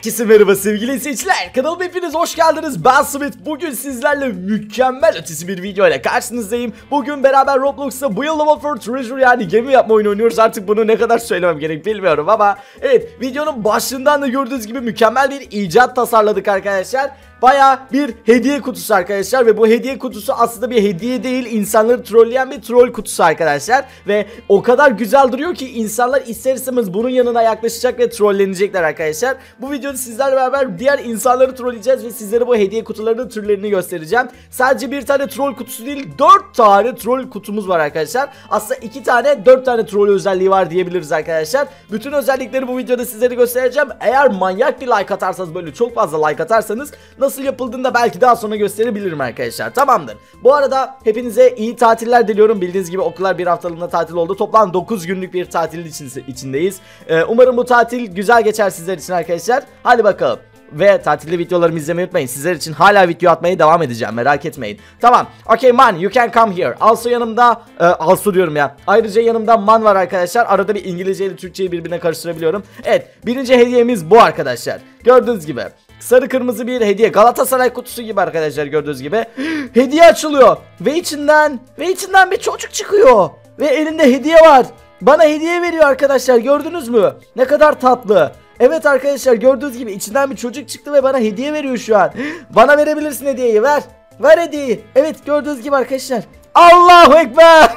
Herkese merhaba sevgili izleyiciler, kanalıma hepiniz hoş geldiniz. Ben Smith. Bugün sizlerle mükemmel ötesi bir video ile karşınızdayım. Bugün beraber Roblox'ta Build Level for Treasure, yani gemi yapma oyunu oynuyoruz. Artık bunu ne kadar söylemem gerek bilmiyorum ama evet, videonun başlığından da gördüğünüz gibi mükemmel bir icat tasarladık arkadaşlar. Baya bir hediye kutusu arkadaşlar ve bu hediye kutusu aslında bir hediye değil, insanları trolleyen bir troll kutusu arkadaşlar. Ve o kadar güzel duruyor ki insanlar ister istemez bunun yanına yaklaşacak ve trollenecekler arkadaşlar. Bu videoda sizlerle beraber diğer insanları trolleyeceğiz ve sizlere bu hediye kutularının türlerini göstereceğim. Sadece bir tane troll kutusu değil, 4 tane troll kutumuz var arkadaşlar. Aslında 2 tane 4 tane troll özelliği var diyebiliriz arkadaşlar. Bütün özellikleri bu videoda sizlere göstereceğim. Eğer manyak bir like atarsanız, böyle çok fazla like atarsanız nasıl yapıldığını da belki daha sonra gösterebilirim arkadaşlar. Tamamdır. Bu arada hepinize iyi tatiller diliyorum. Bildiğiniz gibi okullar bir haftalığına tatil oldu. Toplam 9 günlük bir tatil içindeyiz. Umarım bu tatil güzel geçer sizler için arkadaşlar. Hadi bakalım. Ve tatilde videolarımı izlemeyi unutmayın. Sizler için hala video atmaya devam edeceğim. Merak etmeyin. Tamam. Okay man, you can come here. Also yanımda also diyorum ya. Ayrıca yanımda man var arkadaşlar. Arada bir İngilizce ile Türkçeyi birbirine karıştırabiliyorum. Evet. Birinci hediyemiz bu arkadaşlar. Gördüğünüz gibi. Sarı kırmızı bir hediye. Galatasaray kutusu gibi arkadaşlar, gördüğünüz gibi. Hediye açılıyor. Ve içinden bir çocuk çıkıyor. Ve elinde hediye var. Bana hediye veriyor arkadaşlar. Gördünüz mü? Ne kadar tatlı. Evet arkadaşlar, gördüğünüz gibi içinden bir çocuk çıktı ve bana hediye veriyor şu an. Bana verebilirsin hediyeyi, ver. Ver hediyeyi. Evet, gördüğünüz gibi arkadaşlar. Allahu Ekber.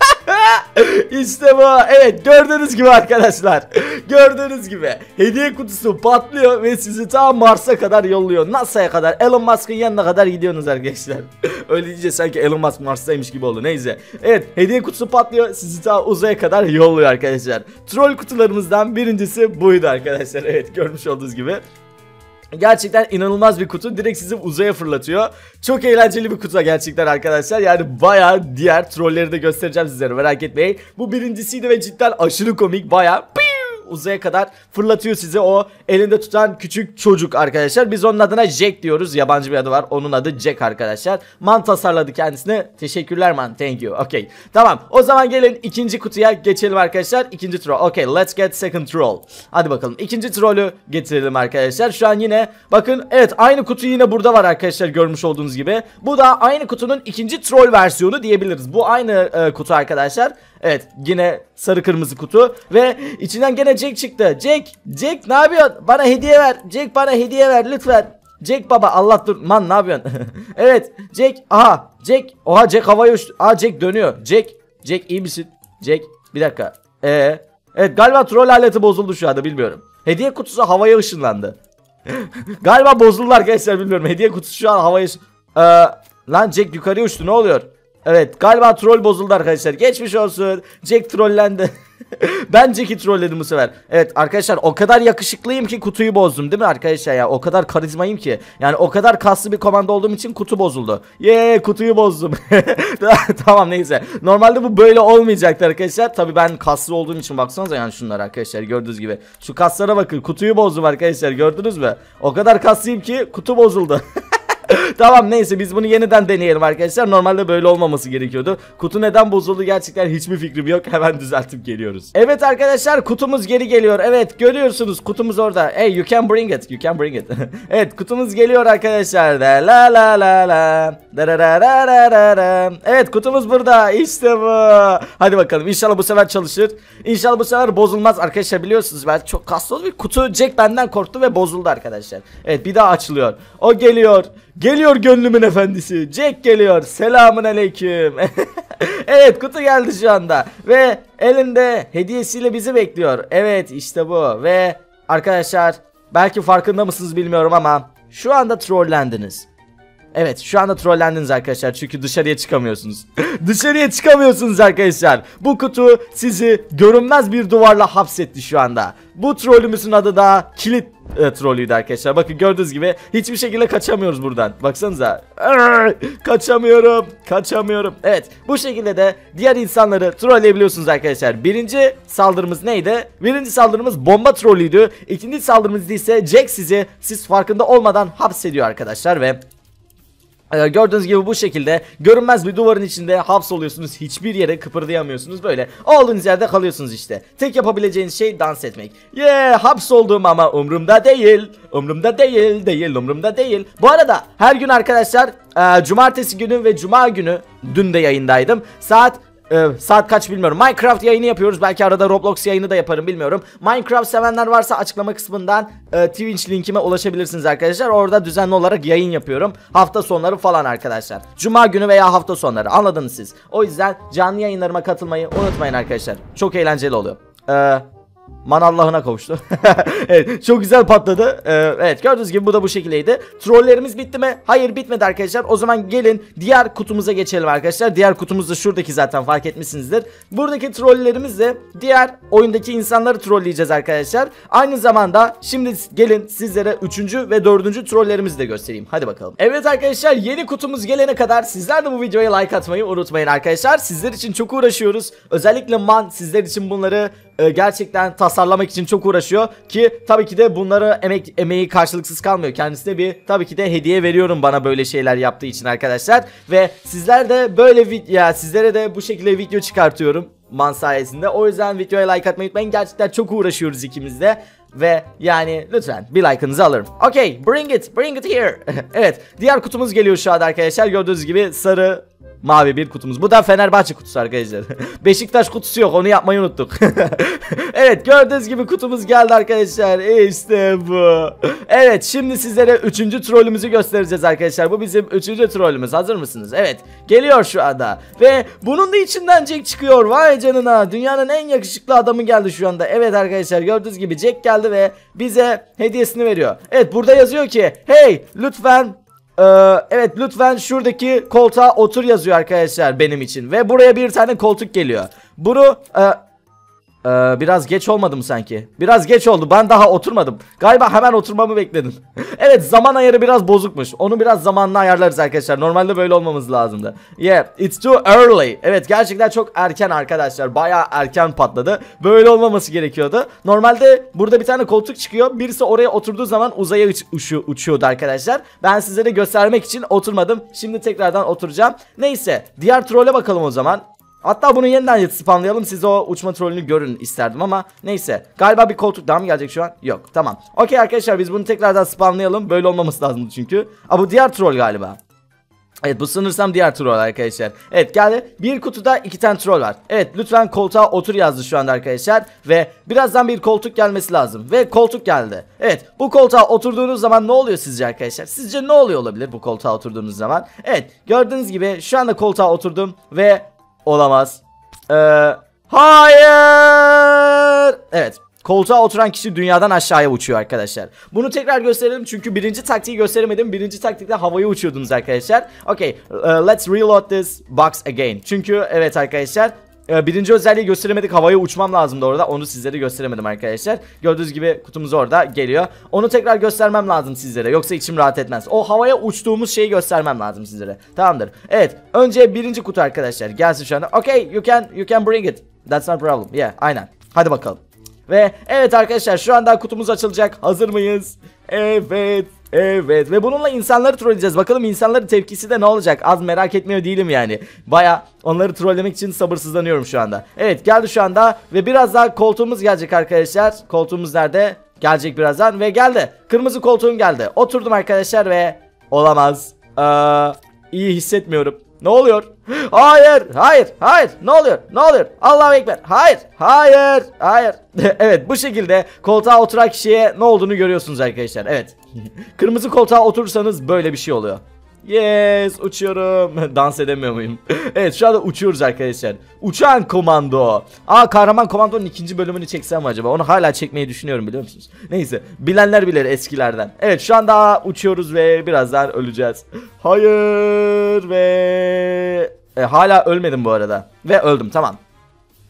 İşte bu. Evet, gördüğünüz gibi arkadaşlar. Gördüğünüz gibi hediye kutusu patlıyor ve sizi ta Mars'a kadar yolluyor. NASA'ya kadar, Elon Musk'ın yanına kadar gidiyorsunuz arkadaşlar. Öyle diyince sanki Elon Musk Mars'taymış gibi oldu. Neyse. Evet, hediye kutusu patlıyor, sizi ta uzaya kadar yolluyor arkadaşlar. Troll kutularımızdan birincisi buydu arkadaşlar. Evet, görmüş olduğunuz gibi. Gerçekten inanılmaz bir kutu. Direkt sizi uzaya fırlatıyor. Çok eğlenceli bir kutu gerçekten arkadaşlar. Yani bayağı diğer trolleri de göstereceğim sizlere, merak etmeyin. Bu birincisiydi ve cidden aşırı komik. Bayağı uzaya kadar fırlatıyor sizi o elinde tutan küçük çocuk arkadaşlar. Biz onun adına Jack diyoruz. Yabancı bir adı var. Onun adı Jack arkadaşlar. Man tasarladı kendisine. Teşekkürler man. Thank you. Okay. Tamam. O zaman gelin ikinci kutuya geçelim arkadaşlar. İkinci troll. Okay. Let's get second troll. Hadi bakalım. İkinci trollü getirelim arkadaşlar. Şu an yine bakın, evet, aynı kutu yine burada var arkadaşlar, görmüş olduğunuz gibi. Bu da aynı kutunun ikinci troll versiyonu diyebiliriz. Bu aynı kutu arkadaşlar. Evet, yine sarı kırmızı kutu ve içinden gene Jack çıktı. Jack ne yapıyorsun? Bana hediye ver. Jack, bana hediye ver lütfen. Jack baba, Allah dur. Man ne yapıyorsun? Evet, Jack. Aha, Jack. Oha, Jack havaya uçtu. Aa, Jack dönüyor. Jack iyi misin? Jack, bir dakika. Evet, galiba troll aleti bozuldu şu anda, bilmiyorum. Hediye kutusu havaya ışınlandı. Galiba bozuldu arkadaşlar, bilmiyorum. Hediye kutusu şu an havaya lan Jack yukarıya uçtu, ne oluyor? Evet, galiba troll bozuldu arkadaşlar. Geçmiş olsun. Jack trollendi. Ben Jack'i trolledim bu sefer. Evet arkadaşlar, o kadar yakışıklıyım ki kutuyu bozdum, değil mi arkadaşlar ya? O kadar karizmayım ki. Yani o kadar kaslı bir komanda olduğum için kutu bozuldu. Kutuyu bozdum. Tamam, neyse. Normalde bu böyle olmayacaktı arkadaşlar. Tabii ben kaslı olduğum için, baksanıza yani şunlara arkadaşlar, gördüğünüz gibi. Şu kaslara bakın, kutuyu bozdum arkadaşlar, gördünüz mü? O kadar kaslıyım ki kutu bozuldu. Tamam, neyse, biz bunu yeniden deneyelim arkadaşlar. Normalde böyle olmaması gerekiyordu. Kutu neden bozuldu gerçekten hiçbir fikrim yok. Hemen düzeltip geliyoruz. Evet arkadaşlar, kutumuz geri geliyor. Evet, görüyorsunuz, kutumuz orada. Hey, you can bring it. You can bring it. Evet, kutumuz geliyor arkadaşlar. La la la la. Evet, kutumuz burada. İşte bu. Hadi bakalım, İnşallah bu sefer çalışır. İnşallah bu sefer bozulmaz arkadaşlar, biliyorsunuz ben çok kaslı bir kutu. Jack benden korktu ve bozuldu arkadaşlar. Evet, bir daha açılıyor. O geliyor. Geliyor gönlümün efendisi. Jack geliyor. Selamun aleyküm. Evet, kutu geldi şu anda. Ve elinde hediyesiyle bizi bekliyor. Evet, işte bu. Ve arkadaşlar, belki farkında mısınız bilmiyorum ama şu anda trollendiniz. Evet, şu anda trollendiniz arkadaşlar, çünkü dışarıya çıkamıyorsunuz. Dışarıya çıkamıyorsunuz arkadaşlar. Bu kutu sizi görünmez bir duvarla hapsetti şu anda. Bu trollümüzün adı da kilit trollüydü arkadaşlar. Bakın, gördüğünüz gibi hiçbir şekilde kaçamıyoruz buradan. Baksanıza. Kaçamıyorum. Evet, bu şekilde de diğer insanları trolleyebiliyorsunuz arkadaşlar. Birinci saldırımız neydi? Birinci saldırımız bomba trollüydü. İkinci saldırımız ise Jack sizi, siz farkında olmadan hapsediyor arkadaşlar ve Gördüğünüz gibi bu şekilde görünmez bir duvarın içinde hapsoluyorsunuz. Hiçbir yere kıpırdayamıyorsunuz. Böyle olduğunuz yerde kalıyorsunuz işte. Tek yapabileceğiniz şey dans etmek. Hapsoldum ama umurumda değil. Umurumda değil, umurumda değil. Bu arada her gün arkadaşlar cumartesi günü ve cuma günü, dün de yayındaydım. Saat kaç bilmiyorum. Minecraft yayını yapıyoruz. Belki arada Roblox yayını da yaparım, bilmiyorum. Minecraft sevenler varsa açıklama kısmından Twitch linkime ulaşabilirsiniz arkadaşlar. Orada düzenli olarak yayın yapıyorum. Hafta sonları falan arkadaşlar. Cuma günü veya hafta sonları, anladınız siz. O yüzden canlı yayınlarıma katılmayı unutmayın arkadaşlar. Çok eğlenceli oluyor. Man Allah'ına kavuştu. Evet, çok güzel patladı. Evet, gördüğünüz gibi bu da bu şekildeydi. Trollerimiz bitti mi? Hayır, bitmedi arkadaşlar. O zaman gelin diğer kutumuza geçelim arkadaşlar. Diğer kutumuz da şuradaki, zaten fark etmişsinizdir. Buradaki trollerimizle diğer oyundaki insanları trolleyeceğiz arkadaşlar. Aynı zamanda şimdi gelin sizlere 3. ve 4. trollerimizi de göstereyim. Hadi bakalım. Evet arkadaşlar, yeni kutumuz gelene kadar sizler de bu videoya like atmayı unutmayın arkadaşlar. Sizler için çok uğraşıyoruz. Özellikle Man sizler için bunları gerçekten tasarlamak için çok uğraşıyor ki tabii ki de bunları emeği karşılıksız kalmıyor. Kendisine bir tabii ki de hediye veriyorum, bana böyle şeyler yaptığı için arkadaşlar. Ve sizler de böyle sizlere de bu şekilde video çıkartıyorum Man sayesinde. O yüzden videoya like atmayı unutmayın. Gerçekten çok uğraşıyoruz ikimiz de. Ve yani lütfen bir like'ınızı alırım. Okay, bring it here. Evet, diğer kutumuz geliyor şu anda arkadaşlar. Gördüğünüz gibi sarı mavi bir kutumuz. Bu da Fenerbahçe kutusu arkadaşlar. Beşiktaş kutusu yok, onu yapmayı unuttuk. Evet, gördüğünüz gibi kutumuz geldi arkadaşlar. İşte bu. Evet, şimdi sizlere 3. trollümüzü göstereceğiz arkadaşlar. Bu bizim 3. trollümüz. Hazır mısınız? Evet, geliyor şu anda. Ve bunun da içinden Jack çıkıyor. Vay canına, dünyanın en yakışıklı adamı geldi şu anda. Evet arkadaşlar, gördüğünüz gibi Jack geldi ve bize hediyesini veriyor. Evet, burada yazıyor ki hey lütfen evet lütfen şuradaki koltuğa otur yazıyor arkadaşlar benim için. Ve buraya bir tane koltuk geliyor. Bunu biraz geç olmadı mı sanki? Biraz geç oldu, ben daha oturmadım. Galiba hemen oturmamı bekledin. Evet, zaman ayarı biraz bozukmuş. Onu biraz zamanla ayarlarız arkadaşlar. Normalde böyle olmamız lazımdı. Yeah, it's too early. Evet, gerçekten çok erken arkadaşlar. Bayağı erken patladı. Böyle olmaması gerekiyordu. Normalde burada bir tane koltuk çıkıyor. Birisi oraya oturduğu zaman uzaya uçuyordu arkadaşlar. Ben sizlere göstermek için oturmadım. Şimdi tekrardan oturacağım. Neyse, diğer trolle bakalım o zaman. Hatta bunu yeniden spamlayalım, siz o uçma trollünü görün isterdim ama neyse. Galiba bir koltuk daha mı gelecek şu an? Yok, tamam. Okey arkadaşlar, biz bunu tekrardan spamlayalım. Böyle olmaması lazım çünkü. Bu diğer troll galiba. Evet, bu sanırsam diğer troll arkadaşlar. Evet, geldi. Bir kutuda 2 tane troll var. Evet, lütfen koltuğa otur yazdı şu anda arkadaşlar. Ve birazdan bir koltuk gelmesi lazım. Ve koltuk geldi. Evet, bu koltuğa oturduğunuz zaman ne oluyor sizce arkadaşlar? Sizce ne oluyor olabilir bu koltuğa oturduğunuz zaman? Evet, gördüğünüz gibi şu anda koltuğa oturdum ve olamaz. Hayır. Evet, koltuğa oturan kişi dünyadan aşağıya uçuyor arkadaşlar. Bunu tekrar gösterelim çünkü birinci taktiği gösteremedim. Birinci taktikte havaya uçuyordunuz arkadaşlar. Okay, let's reload this box again. Çünkü evet arkadaşlar, birinci özelliği gösteremedik. Havaya uçmam lazımdı orada. Onu sizlere gösteremedim arkadaşlar. Gördüğünüz gibi kutumuz orada geliyor. Onu tekrar göstermem lazım sizlere. Yoksa içim rahat etmez. O havaya uçtuğumuz şeyi göstermem lazım sizlere. Tamamdır. Evet. Önce birinci kutu arkadaşlar. Gelsin şu anda. Okay. You can bring it. That's not a problem. Yeah. Aynen. Hadi bakalım. Ve evet arkadaşlar, şu anda kutumuz açılacak. Hazır mıyız? Evet. Evet, ve bununla insanları trolleyeceğiz. Bakalım insanların tepkisi de ne olacak? Az merak etmiyor değilim yani. Baya onları trollemek için sabırsızlanıyorum şu anda. Evet, geldi şu anda ve biraz daha koltuğumuz gelecek arkadaşlar. Koltuğumuz nerede? Gelecek birazdan ve geldi. Kırmızı koltuğum geldi. Oturdum arkadaşlar ve olamaz. İyi hissetmiyorum. Ne oluyor? Hayır, hayır, hayır. Ne oluyor? Ne oluyor? Allahu Ekber. Hayır, hayır, hayır. Evet, bu şekilde koltuğa oturan kişiye ne olduğunu görüyorsunuz arkadaşlar. Evet. Kırmızı koltuğa oturursanız böyle bir şey oluyor. Yes, uçuyorum. Dans edemiyor muyum? Evet, şu anda uçuyoruz arkadaşlar. Uçan komando. Kahraman komandonun 2. bölümünü çeksem mi acaba? Onu hala çekmeyi düşünüyorum, biliyor musunuz? Neyse, bilenler bilir eskilerden. Evet, şu anda uçuyoruz ve birazdan öleceğiz. Hayır ve hala ölmedim bu arada. Ve öldüm, tamam.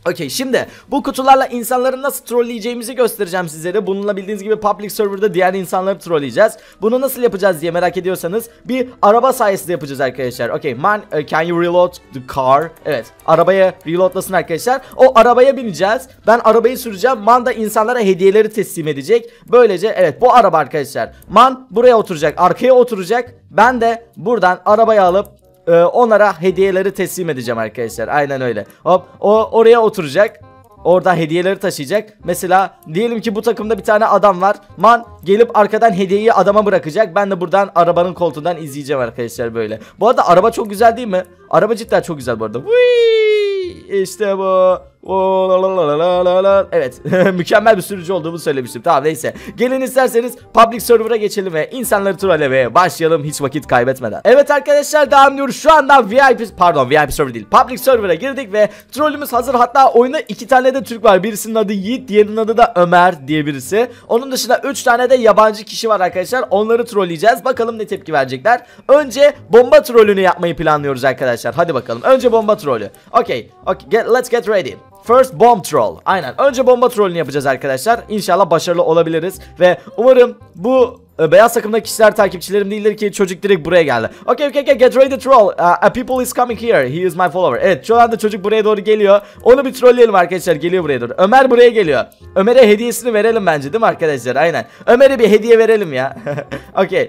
Okey, şimdi bu kutularla insanları nasıl trolleyeceğimizi göstereceğim sizlere. Bununla bildiğiniz gibi public server'da diğer insanları trolleyeceğiz. Bunu nasıl yapacağız diye merak ediyorsanız bir araba sayesinde yapacağız arkadaşlar. Okey, man, can you reload the car? Evet, arabaya reloadlasın arkadaşlar. O arabaya bineceğiz. Ben arabayı süreceğim. Man da insanlara hediyeleri teslim edecek. Böylece evet, bu araba arkadaşlar. Man buraya oturacak, arkaya oturacak. Ben de buradan arabayı alıp onlara hediyeleri teslim edeceğim arkadaşlar. Aynen öyle. Hop, o oraya oturacak. Orada hediyeleri taşıyacak. Mesela diyelim ki bu takımda bir tane adam var. Man gelip arkadan hediyeyi adama bırakacak. Ben de buradan arabanın koltuğundan izleyeceğim arkadaşlar böyle. Bu arada araba çok güzel değil mi? Araba cidden çok güzel bu arada. İşte bu. Evet. Mükemmel bir sürücü olduğumu söylemiştim. Tamam, neyse. Gelin isterseniz public server'a geçelim ve insanları trollemeye başlayalım hiç vakit kaybetmeden. Evet arkadaşlar, devam ediyoruz. Şu anda VIP server değil, public server'a girdik ve trollümüz hazır. Hatta oyunda 2 tane de Türk var. Birisinin adı Yiğit, diğerinin adı da Ömer diye birisi. Onun dışında 3 tane de yabancı kişi var arkadaşlar. Onları trolleyeceğiz. Bakalım ne tepki verecekler. Önce bomba trollünü yapmayı planlıyoruz arkadaşlar. Hadi bakalım. Önce bomba trollü. Okay, let's get ready. First bomb troll. Aynen. Önce bomba trollünü yapacağız arkadaşlar. İnşallah başarılı olabiliriz. Ve umarım bu beyaz takımdaki kişiler takipçilerim değildir ki çocuk direkt buraya geldi. Okay, get ready to troll. A people is coming here. He is my follower. Evet, şu anda çocuk buraya doğru geliyor. Onu bir trolleyelim arkadaşlar. Geliyor buraya doğru. Ömer buraya geliyor. Ömer'e hediyesini verelim bence, değil mi arkadaşlar? Aynen. Ömer'e bir hediye verelim ya. Okay.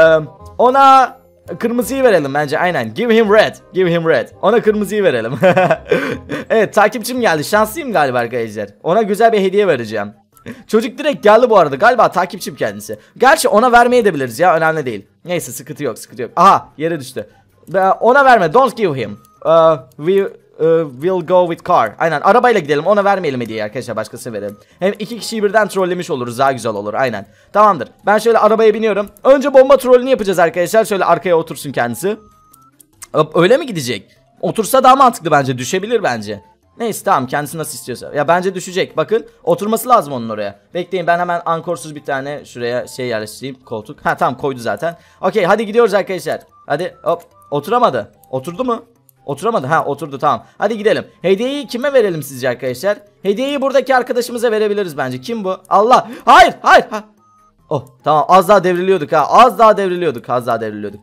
Ona kırmızıyı verelim bence, aynen. Give him red. Ona kırmızıyı verelim. Evet, takipçim geldi. Şanslıyım galiba arkadaşlar. Ona güzel bir hediye vereceğim. Çocuk direkt geldi bu arada. Galiba takipçim kendisi. Gerçi ona vermeye de biliriz ya. Önemli değil. Neyse, sıkıntı yok. Aha, yere düştü. Ona verme. Don't give him. We'll go with car. Aynen, arabayla gidelim. Ona vermeyelim hediyeyi arkadaşlar. Başkası verelim. Hem 2 kişiyi birden trollemiş oluruz. Daha güzel olur. Aynen. Tamamdır. Ben şöyle arabaya biniyorum. Önce bomba trollünü yapacağız arkadaşlar. Şöyle arkaya otursun kendisi. Öyle mi gidecek? Otursa daha mantıklı bence. Düşebilir bence. Neyse, tamam, kendisi nasıl istiyorsa. Ya bence düşecek. Bakın, oturması lazım onun oraya. Bekleyin, ben hemen ankorsuz bir tane şuraya yerleştireyim. Koltuk. Ha tamam, koydu zaten. Okey, hadi gidiyoruz arkadaşlar. Hadi hop. Oturamadı. Oturdu mu? Oturamadı. Ha, oturdu, tamam. Hadi gidelim. Hediyeyi kime verelim sizce arkadaşlar? Hediyeyi buradaki arkadaşımıza verebiliriz bence. Kim bu? Allah. Hayır. Ha. Oh, tamam, az daha devriliyorduk ha. Az daha devriliyorduk.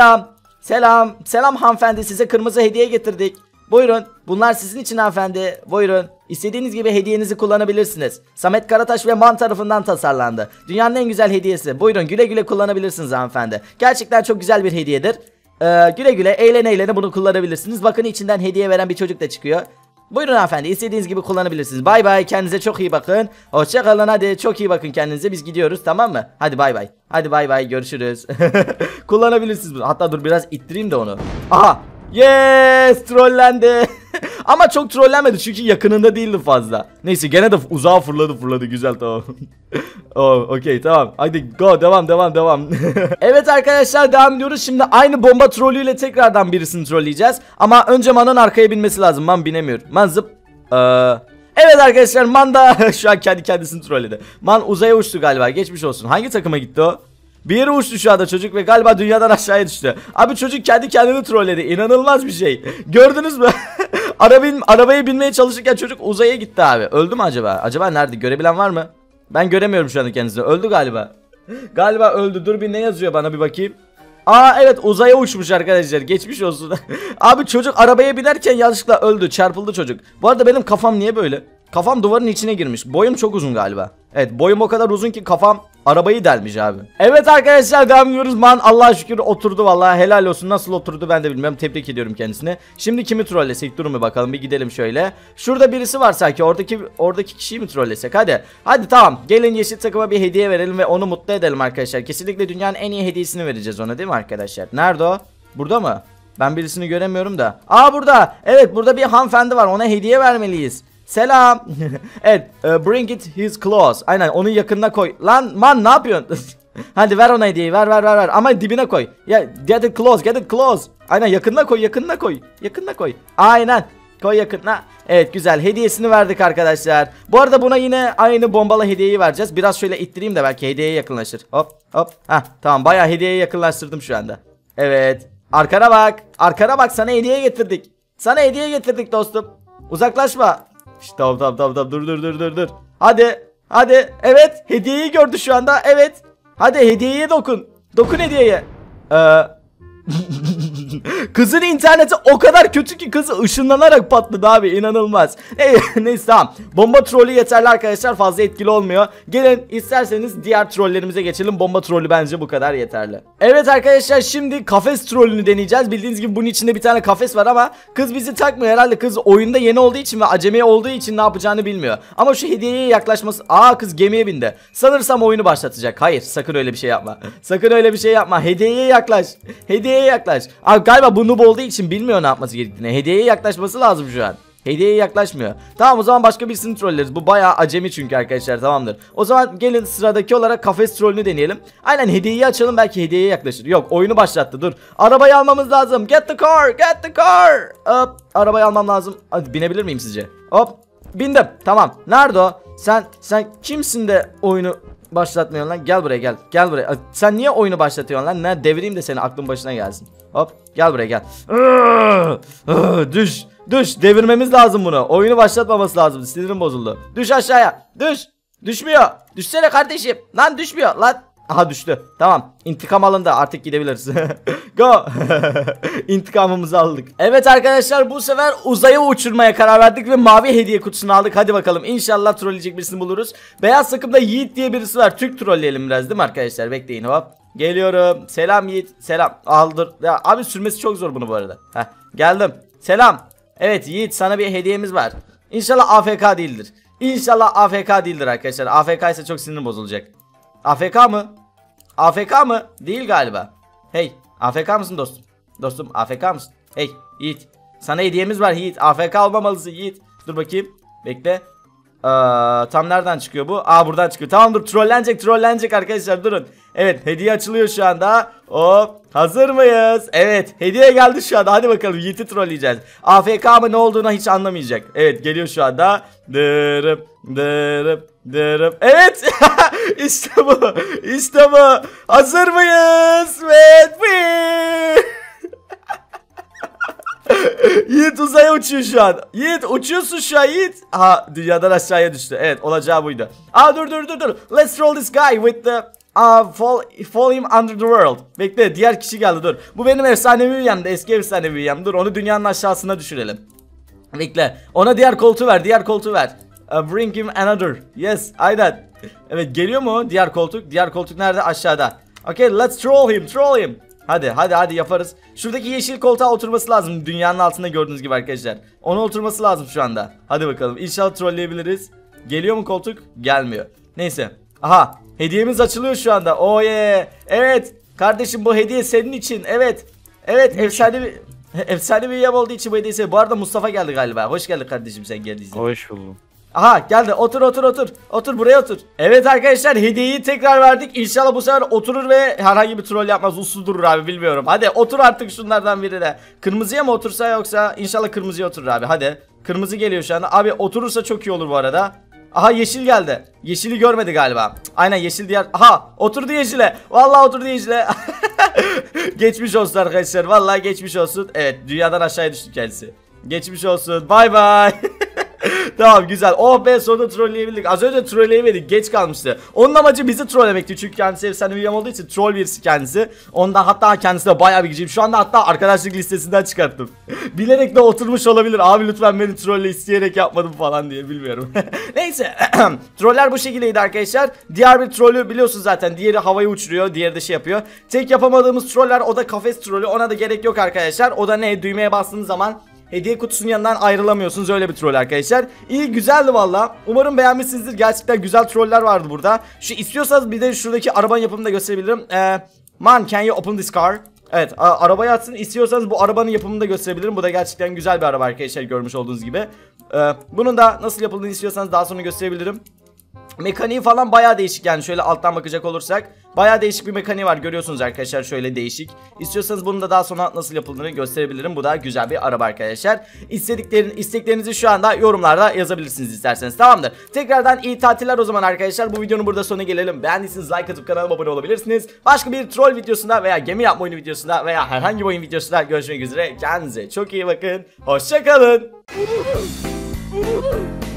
Selam hanımefendi, size kırmızı hediye getirdik. Buyurun. Bunlar sizin için hanımefendi. Buyurun. İstediğiniz gibi hediyenizi kullanabilirsiniz. Samet Karataş ve Man tarafından tasarlandı. Dünyanın en güzel hediyesi. Buyurun, güle güle kullanabilirsiniz hanımefendi. Gerçekten çok güzel bir hediyedir. Güle güle eğlene bunu kullanabilirsiniz. Bakın, içinden hediye veren bir çocuk da çıkıyor. Buyurun hanımefendi, istediğiniz gibi kullanabilirsiniz. Bay bay, kendinize çok iyi bakın. Hoşçakalın, hadi çok iyi bakın kendinize, biz gidiyoruz, tamam mı? Hadi bay bay. Hadi bay bay, görüşürüz. Kullanabilirsiniz bunu. Hatta dur, biraz ittireyim de onu. Aha. Yes, trollendi. Ama çok trollenmedi çünkü yakınında değildi fazla. Neyse, gene de uzağa fırladı, güzel, tamam. Oh, okey, tamam. Hadi go, devam. Evet arkadaşlar, devam ediyoruz. Şimdi aynı bomba trollüyle tekrardan birisini trolleyeceğiz. Ama önce Man'ın arkaya binmesi lazım. Man binemiyor. Man zıp. Evet arkadaşlar, Man da şu an kendi kendisini trolledi. Man uzaya uçtu galiba, geçmiş olsun. Hangi takıma gitti o? Bir yere uçtu şu anda çocuk ve galiba dünyadan aşağıya düştü. Abi çocuk kendi kendini trolledi. İnanılmaz bir şey. Gördünüz mü? Arabaya binmeye çalışırken çocuk uzaya gitti abi. Öldü mü acaba? Acaba nerede? Görebilen var mı? Ben göremiyorum şu anda kendisini. Öldü galiba. Galiba öldü. Dur bir, ne yazıyor bana bir bakayım. Aa evet, uzaya uçmuş arkadaşlar. Geçmiş olsun. Abi çocuk arabaya binerken yanlışlıkla öldü. Çarpıldı çocuk. Bu arada benim kafam niye böyle? Kafam duvarın içine girmiş. Boyum çok uzun galiba. Evet, boyum o kadar uzun ki kafam arabayı delmiş abi. Evet arkadaşlar, devam ediyoruz. Man Allah'a şükür oturdu vallahi, helal olsun. Nasıl oturdu ben de bilmiyorum. Tebrik ediyorum kendisine. Şimdi kimi trollesek, durun bir bakalım, bir gidelim şöyle. Şurada birisi var sanki. Oradaki kişiyi mi trollesek? Hadi tamam. Gelin yeşil takıma bir hediye verelim ve onu mutlu edelim arkadaşlar. Kesinlikle dünyanın en iyi hediyesini vereceğiz ona, değil mi arkadaşlar? Nerede o? Burada mı? Ben birisini göremiyorum da. Aa, burada. Evet, burada bir hanımefendi var. Ona hediye vermeliyiz. Selam. Evet, bring it his close. Aynen, onun yakınına koy. Lan Man, ne yapıyorsun? Hadi ver ona hediyeyi, ver ama dibine koy. Ya, get it close. Aynen, yakınına koy. Aynen, koy yakınına. Evet, güzel, hediyesini verdik arkadaşlar. Bu arada buna yine aynı bombalı hediyeyi vereceğiz. Biraz şöyle ittireyim de belki hediyeye yakınlaşır. Hop. Hah, tamam, bayağı hediyeye yakınlaştırdım şu anda. Evet, arkana bak, sana hediye getirdik. Dostum. Uzaklaşma. İşte tamam dur. Hadi evet hediyeyi gördü şu anda evet. Hadi hediyeye dokun. Dokun hediyeye. Kızın interneti o kadar kötü ki kız ışınlanarak patladı abi, inanılmaz. Neyse tamam. Bomba trolü yeterli arkadaşlar, fazla etkili olmuyor. Gelin isterseniz diğer trollerimize geçelim. Bomba trolü bence bu kadar yeterli. Evet arkadaşlar, şimdi kafes trolünü deneyeceğiz. Bildiğiniz gibi bunun içinde bir tane kafes var ama kız bizi takmıyor herhalde. Kız oyunda yeni olduğu için ve acemi olduğu için ne yapacağını bilmiyor. Ama şu hediyeye yaklaşması... Kız gemiye bindi. Sanırsam oyunu başlatacak. Hayır, sakın öyle bir şey yapma. Sakın öyle bir şey yapma. Hediyeye yaklaş. Hediyeye yaklaş. Galiba bu noob olduğu için bilmiyor ne yapması gerektiğini. Hediyeye yaklaşması lazım şu an. Hediyeye yaklaşmıyor. Tamam, o zaman başka birisini trolleriz. Bu bayağı acemi çünkü arkadaşlar, tamamdır. O zaman gelin sıradaki olarak kafes trollünü deneyelim. Aynen, hediyeyi açalım, belki hediyeye yaklaşır. Yok, oyunu başlattı, dur. Arabayı almamız lazım. Get the car. Hop, arabayı almam lazım. Hadi binebilir miyim sizce? Hop, bindim. Tamam. Nerede o? Sen kimsin de oyunu başlatmıyorsun lan? Gel buraya, gel buraya. Sen niye oyunu başlatıyorsun lan? Ne devireyim de seni aklın başına gelsin. Hop, gel buraya gel. Düş, devirmemiz lazım bunu. Oyunu başlatmaması lazım. Sinirim bozuldu. Düş aşağıya. Düşmüyor. Düşsene kardeşim. Lan düşmüyor lan. Aha, düştü. Tamam. İntikam alındı. Artık gidebiliriz. Go. İntikamımızı aldık. Evet arkadaşlar, bu sefer uzaya uçurmaya karar verdik ve mavi hediye kutusunu aldık. Hadi bakalım. İnşallah trolleyecek birisini buluruz. Beyaz takımda Yiğit diye birisi var. Türk trolleyelim biraz değil mi arkadaşlar? Bekleyin, hop. Geliyorum. Selam Yiğit. Selam. Aldır. Ya abi, sürmesi çok zor bunu bu arada. Geldim. Selam. Evet Yiğit, sana bir hediyemiz var. İnşallah AFK değildir. İnşallah AFK değildir arkadaşlar. AFK ise çok sinirim bozulacak. AFK mı? AFK mı? Değil galiba. Hey, AFK mısın dostum? Dostum, AFK mısın? Hey Yiğit, sana hediyemiz var Yiğit. AFK olmamalısın Yiğit. Dur bakayım. Bekle. Tam nereden çıkıyor bu? Buradan çıkıyor. Tamam, dur, trollenecek arkadaşlar, durun. Evet, hediye açılıyor şu anda. Hop, hazır mıyız? Evet, hediye geldi şu anda. Hadi bakalım, Yiğit'i trolleyeceğiz. AFK ama ne olduğunu hiç anlamayacak. Evet, geliyor şu anda. Dırım. Evet. İşte bu. Hazır mıyız? Evet. Yiğit uzaya uçuyor şu an. Yiğit, uçuyorsun şu an Yiğit. Dünyadan aşağıya düştü. Evet, olacağı buydu. Dur. Let's roll this guy with the fall him under the world. Bekle, diğer kişi geldi, dur. Bu benim efsanevi üyemdi, eski efsanevi üyem. Dur, onu dünyanın aşağısına düşürelim. Bekle, ona diğer koltuğu ver. Bring him another. Yes, aynen. Evet, geliyor mu diğer koltuk? Diğer koltuk nerede? Aşağıda. Okay, let's troll him. Hadi yaparız. Şuradaki yeşil koltuğa oturması lazım. Dünyanın altında gördüğünüz gibi arkadaşlar. Ona oturması lazım şu anda. Hadi bakalım, İnşallah trolleyebiliriz. Geliyor mu koltuk? Gelmiyor. Neyse. Aha, hediyemiz açılıyor şu anda. Oh yeah. Evet kardeşim, bu hediye senin için. Evet efsane bir yem olduğu için bu hediyesi. Bu arada Mustafa geldi galiba. Hoş geldin kardeşim, sen geldiysen. Hoş buldum. Aha, geldi. Otur buraya otur. Evet arkadaşlar, hediyeyi tekrar verdik. İnşallah bu sefer oturur ve herhangi bir troll yapmaz. Uslu durur abi, bilmiyorum. Hadi otur artık şunlardan birine. Kırmızıya mı otursa, yoksa inşallah kırmızıya oturur abi. Hadi. Kırmızı geliyor şu anda. Abi oturursa çok iyi olur bu arada. Aha, yeşil geldi. Yeşili görmedi galiba. Aynen, yeşil diğer. Aha, oturdu yeşile. Vallahi oturdu yeşile. Geçmiş olsun arkadaşlar. Vallahi geçmiş olsun. Evet, dünyadan aşağıya düştü kendisi. Geçmiş olsun. Bay bay. Tamam, güzel. Oh be, sonunda trolleyebildik. Az önce trolleyemedik, geç kalmıştı. Onun amacı bizi trollemekti çünkü kendisi efsane bir olduğu için troll birisi kendisi. Ondan hatta kendisi de bayağı bir gücüm. Şu anda hatta arkadaşlık listesinden çıkarttım. Bilerek de oturmuş olabilir. Abi lütfen beni trolle, isteyerek yapmadım falan diye, bilmiyorum. Neyse. Troller bu şekildeydi arkadaşlar. Diğer bir trollü biliyorsunuz zaten. Diğeri havayı uçuruyor, diğeri de şey yapıyor. Tek yapamadığımız troller, o da kafes trollü. Ona da gerek yok arkadaşlar. O da ne? Düğmeye bastığınız zaman hediye kutusunun yanından ayrılamıyorsunuz, öyle bir troll arkadaşlar. İyi, güzeldi valla. Umarım beğenmişsinizdir. Gerçekten güzel troller vardı burada. Şu istiyorsanız bir de şuradaki arabanın yapımını da gösterebilirim. Man, can you open this car? Evet, arabayı açsın. İstiyorsanız bu arabanın yapımını da gösterebilirim. Bu da gerçekten güzel bir araba arkadaşlar, görmüş olduğunuz gibi. Bunun da nasıl yapıldığını istiyorsanız daha sonra gösterebilirim. Mekaniği falan bayağı değişik, yani şöyle alttan bakacak olursak bayağı değişik bir mekaniği var, görüyorsunuz arkadaşlar, şöyle değişik. İstiyorsanız bunu da daha sonra nasıl yapıldığını gösterebilirim. Bu da güzel bir araba arkadaşlar. İsteklerinizi şu anda yorumlarda yazabilirsiniz isterseniz, tamamdır. Tekrardan iyi tatiller o zaman arkadaşlar. Bu videonun burada sonuna gelelim. Beğendiyseniz like atıp kanalıma abone olabilirsiniz. Başka bir troll videosunda veya gemi yapma oyunu videosunda veya herhangi bir oyun videosunda görüşmek üzere. Kendinize çok iyi bakın. Hoşça kalın.